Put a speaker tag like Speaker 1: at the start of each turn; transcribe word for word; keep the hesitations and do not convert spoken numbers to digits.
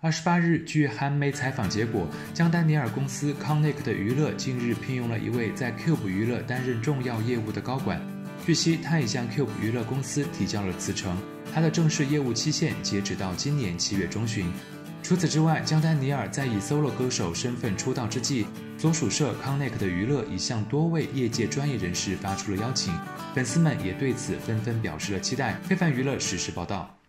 Speaker 1: 二十八日，据韩媒采访结果，姜丹尼尔公司 Connect 娱乐近日聘用了一位在 Cube 娱乐担任重要业务的高管。据悉，他已向 Cube 娱乐公司提交了辞呈，他的正式业务期限截止到今年七月中旬。除此之外，姜丹尼尔在以 solo 歌手身份出道之际，所属社 Connect 娱乐已向多位业界专业人士发出了邀请，粉丝们也对此纷纷表示了期待。非凡娱乐实时报道。